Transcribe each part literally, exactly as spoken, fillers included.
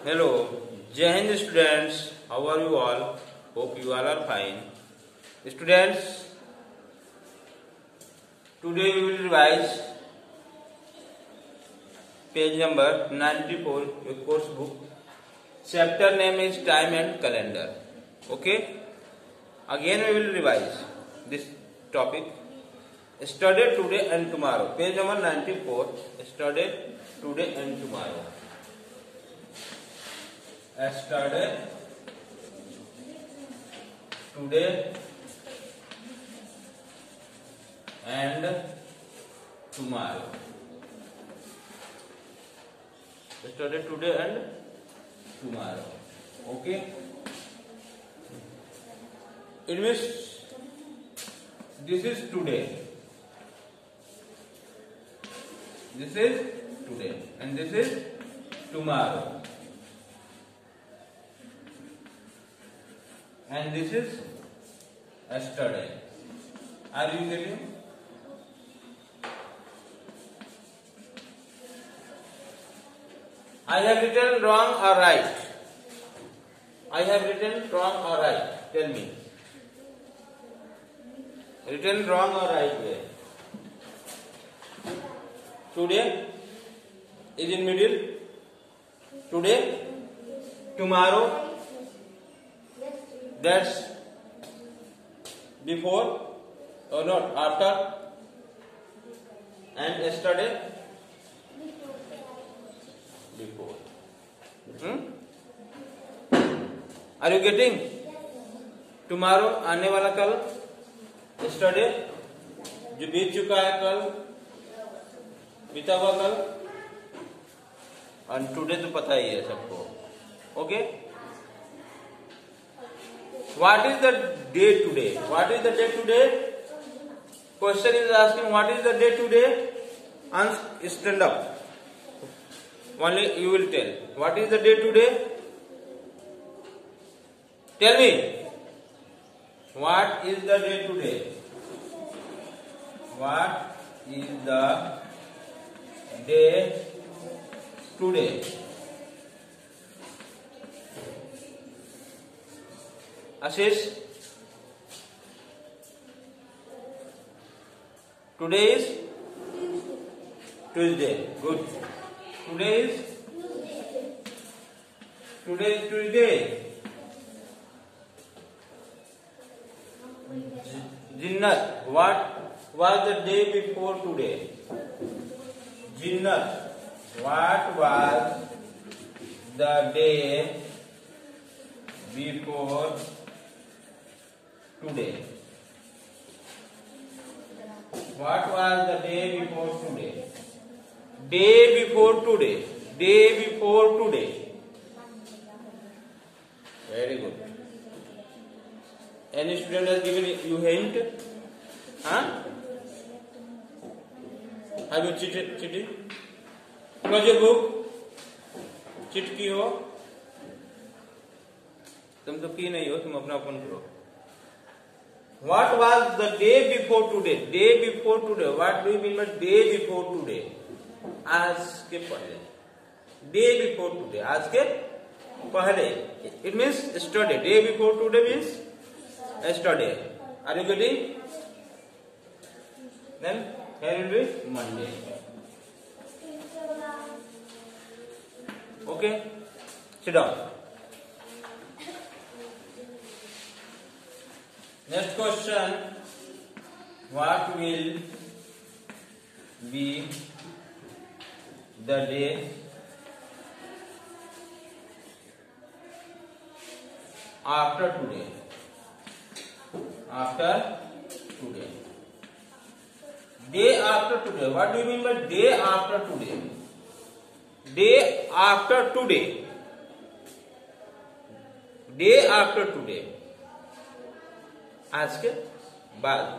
Hello, Jai Hind students. How are you all? Hope you all are fine. Students, today we will revise page number ninety-four, your course book. Chapter name is Time and Calendar. Okay? Again we will revise this topic. Study today and tomorrow. Page number ninety-four. Study today and tomorrow. Study today and tomorrow. Study today and tomorrow. Okay. It means this is today. This is today and this is tomorrow. And this is yesterday. Are you getting? I have written wrong or right? I have written wrong or right? Tell me. Written wrong or right way? Today is in middle. Today, tomorrow. That's before or not after, and yesterday before. Hmm? Are you getting? Tomorrow आने वाला कल, yesterday जो बीत चुका है कल, बीता हुआ कल, और today तो पता ही है सबको. Okay? What is the day today? What is the day today? Question is asking what is the day today? Answer, stand up. Only you will tell. What is the day today? Tell me. What is the day today? What is the day today? Ashish, today is Tuesday. Good. Today is today is Tuesday. Jinnat, what was the day before today? Jinnat, what was the day before today? What was the day before today? Day before today. Day before today. Very good. Any student has given you hint? Huh? Have you cheated? Cheated? Close your book. Cheat की हो? तुम तो की नहीं हो, तुम अपना open करो. What was the day before today? Day before today. What do you mean by day before today? आज के पहले. Day before today. आज के पहले. It means yesterday. Day before today means yesterday. Are you getting? Then here will be Monday. Okay. Sit down. Next question, what will be the day after today? After today. Day after today. What do you mean by day after today? Day after today. Day after today. आज के बाद.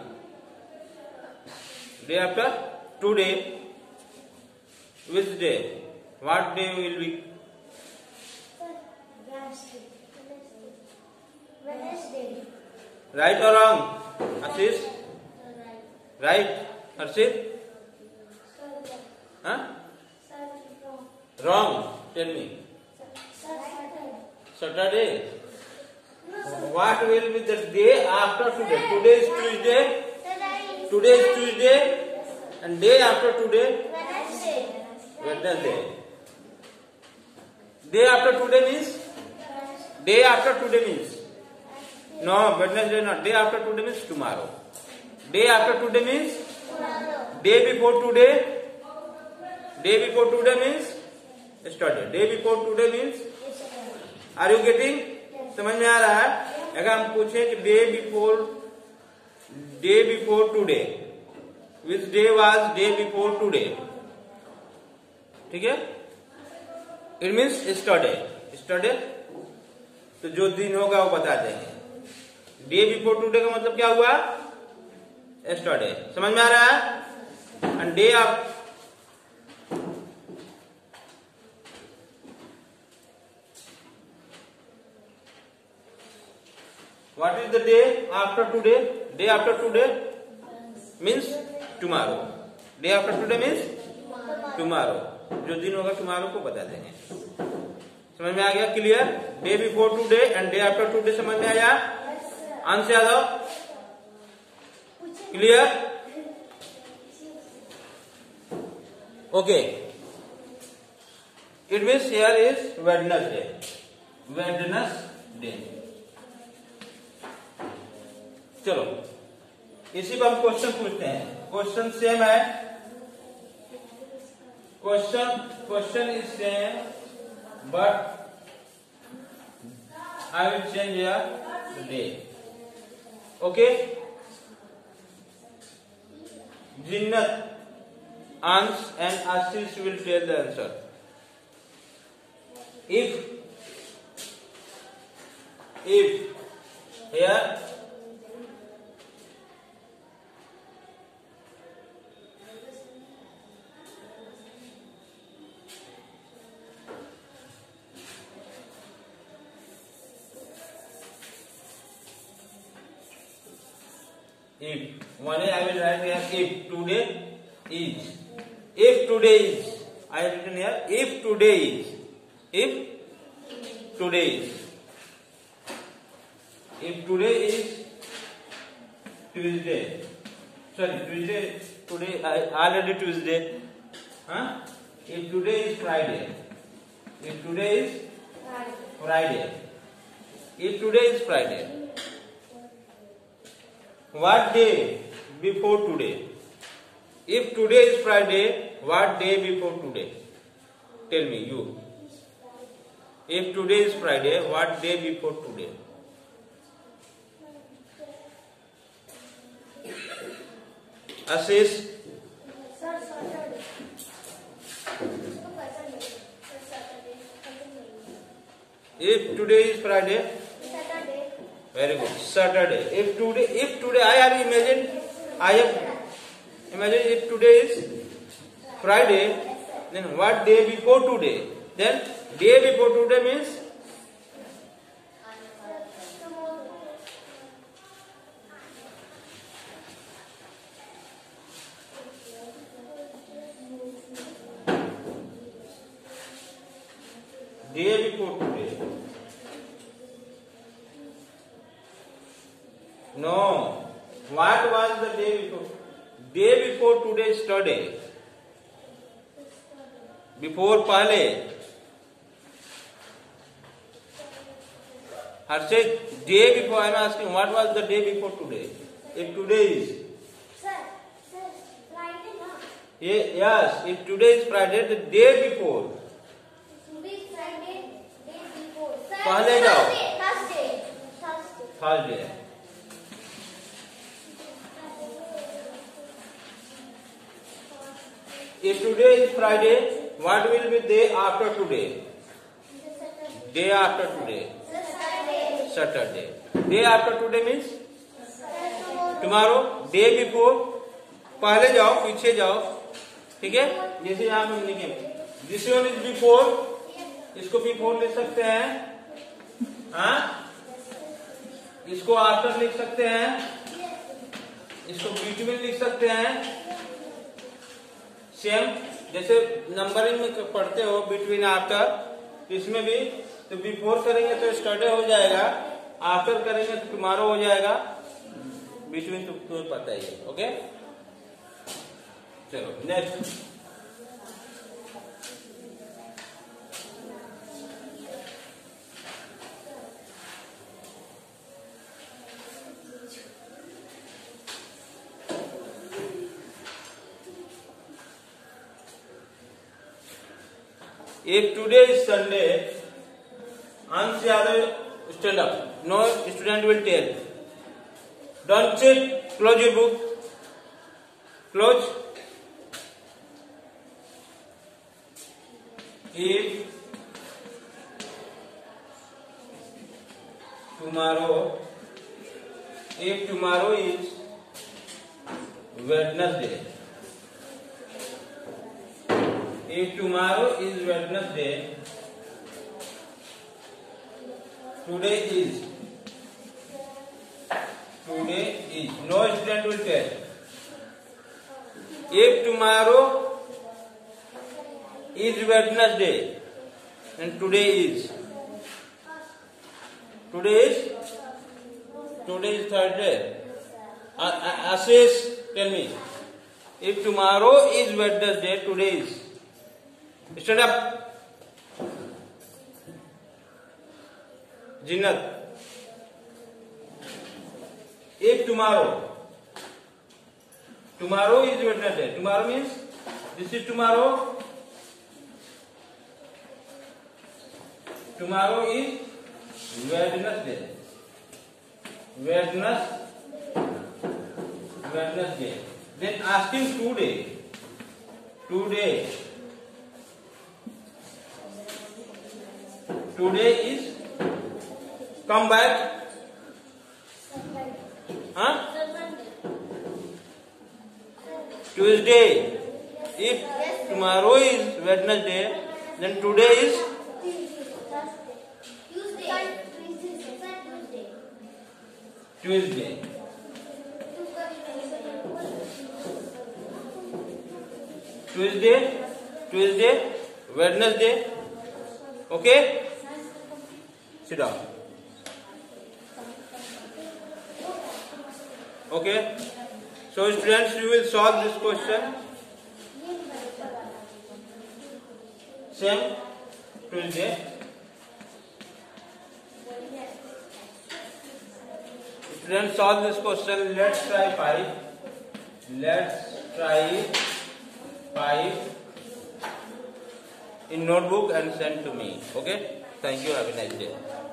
Day after today. Which day? What day will be? Wednesday. Right or wrong? Ashish? Right? Harshit? Huh? Wrong. Tell me. Saturday. What will be the day after today? Today is Tuesday. Today is Tuesday, and day after today, Wednesday. Day after today means day after today means no Wednesday not. Day after today means tomorrow. Day after today means day before today. Day before today means yesterday. Day before today means. Are you getting? समझ में आ रहा है? अगर हम पूछे कि day before day before today, which day was day before today? ठीक है? It means yesterday. Yesterday तो जो दिन होगा वो बता देंगे. Day before today का मतलब क्या हुआ? Yesterday. समझ में आ रहा है? And day of what is the day after today? Day after today means tomorrow. Day after today means tomorrow. जो दिन होगा tomorrow को बता देंगे. समझ में आ गया? Clear? Day before today and day after today समझ में आया? आंसर आ जाओ. Clear? Okay. It means here is Wednesday. Wednesday. चलो इसी पर हम क्वेश्चन पूछते हैं. क्वेश्चन सेम है. Question question is same but I will change your day. Okay. Jinnat, Ans and Ashish will tell the answer. If if here if one I will write here if today is. If today is, I have written here. If today is, if today is, if today is Tuesday. Sorry, Tuesday. Today already Tuesday. Huh? If today is Friday. If today is Friday. If today is Friday. What day before today? If today is Friday, what day before today? Tell me, you. If today is Friday, what day before today? Ashish. If today is Friday, Saturday. Very good. Saturday. If today, if today, I have imagined, I have. Imagine if today is Friday, then what day before today? Then day before today means day before today. No. What was the day before? Day before today yesterday. Before पहले. Harshit, day before I am asking what was the day before today? If today is. Sir, sir, Friday na. Yes, if today is Friday, the day before. Today is Friday, day before. Sir, पहले जाओ. Thursday. Thursday. Thursday. If today is Friday, what will be day after today? Day after today. Saturday. Saturday. Day after today means tomorrow. Day before. पहले जाओ, पीछे जाओ. ठीक है? जैसे यहाँ पे लिखे. This one is before. इसको before लिख सकते हैं. हाँ? इसको after लिख सकते हैं. इसको between लिख सकते हैं. सेम जैसे नंबरिंग में पढ़ते हो बिटवीन आफ्टर, इसमें भी तो बिफोर करेंगे तो स्टरडे हो जाएगा, आफ्टर करेंगे तो टुमारो हो जाएगा, बिटवीन तो तुम्हें पता ही है। ओके, चलो next. If today is Sunday, Ansh Yadav stand up. No student will tell. Don't sit. Close your book. Close. If tomorrow, if tomorrow is Wednesday. If tomorrow is Wednesday, today is, today is, no student will tell. If tomorrow is Wednesday, and today is, today is, today is Thursday. Ashish, tell me. If tomorrow is Wednesday, today is. Stand up. Jinnat. If tomorrow, tomorrow is Wednesday. Tomorrow means this is tomorrow. Tomorrow is Wednesday. Wednesday. Wednesday. Then ask him today. Today. Today is, come back. Huh? Tuesday. If tomorrow is Wednesday, then today is Tuesday. Tuesday, Tuesday, Wednesday. Okay? Sit down. Okay. So students, you will solve this question. Same Tuesday. Students, solve this question. Let's try five. Let's try five in notebook and send to me. Okay. Thank you. Have a nice day.